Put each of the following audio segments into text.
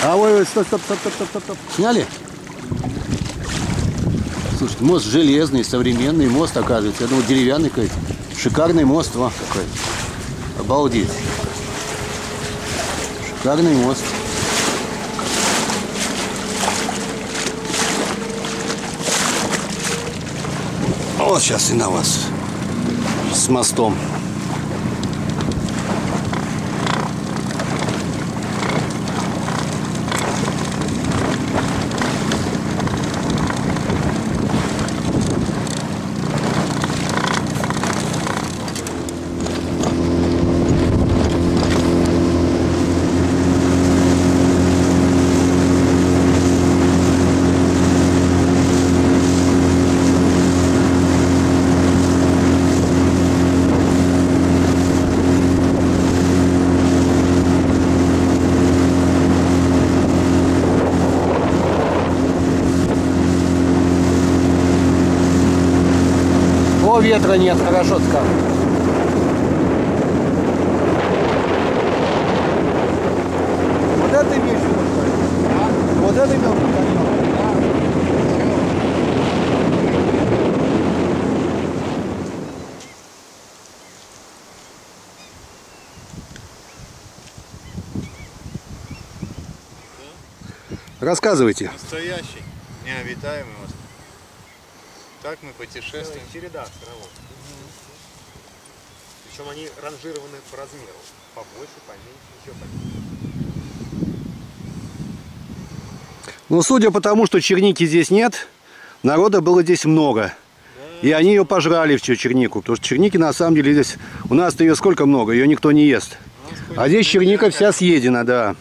А, ой, стоп, стоп, стоп, стоп, стоп, стоп, стоп. Сняли? Слушайте, мост железный, современный мост, оказывается. Я думал, деревянный какой-то. Шикарный мост, во, какой. Обалдеть. Шикарный мост. Вот сейчас и на вас. С мостом. Ветра нет, хорошо сказал. Вот это имеешь в виду? А? Вот это имел в виду? Рассказывайте. Настоящий, необитаемый мост. Так мы путешествуем. Череда островов. Причем они ранжированы по размеру. Побольше, поменьше, еще поменьше. Ну, судя по тому, что черники здесь нет, народа было здесь много. Да. И они ее пожрали, всю чернику. Потому что черники, на самом деле, здесь... У нас-то ее сколько много, ее никто не ест. А здесь черника вся съедена, да.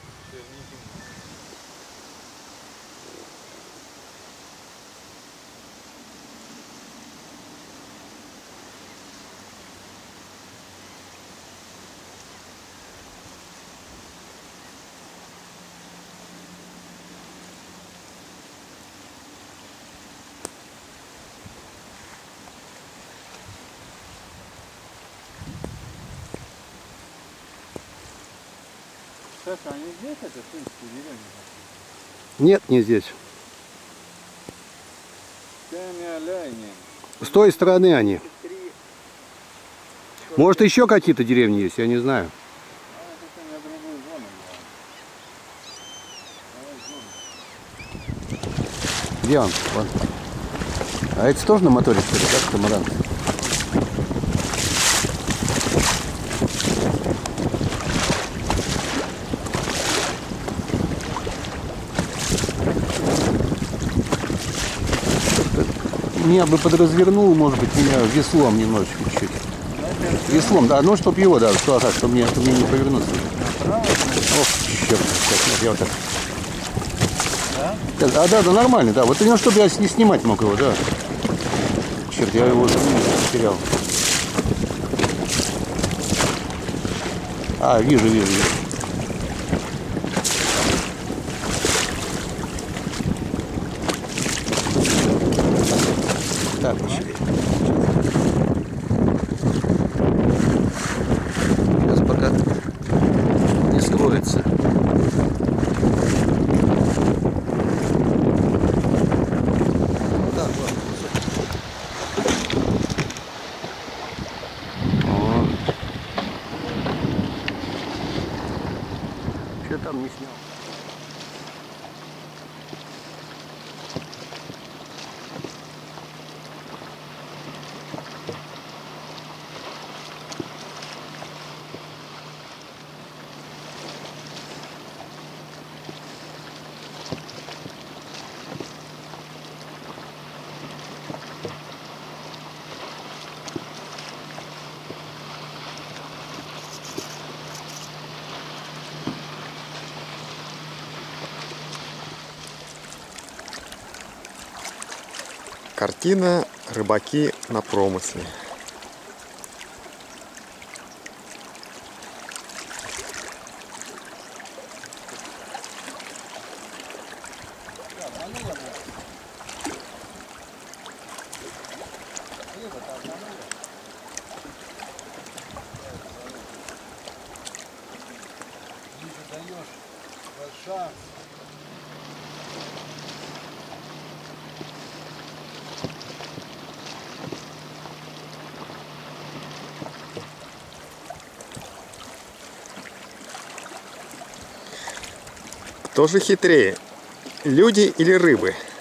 Саша, они здесь, это финские деревни? Нет, не здесь. С той стороны они. Может, еще какие-то деревни есть, я не знаю. Где он? Вон. А это тоже на моторе, что ли, да, катамаран? Меня бы подразвернул, может быть, меня веслом немножечко чуть-чуть. Веслом, да, ну, чтоб его, да, чтобы мне не повернуться. Ох, черт, сейчас, я вот так. А, да, нормально, да. Вот у него, чтобы я не снимать мог его, да. Черт, я его потерял. А, вижу. Так, сейчас пока не скроется. Так, ладно. Что там не снял? Картина «Рыбаки на промысле». Кто же хитрее, люди или рыбы?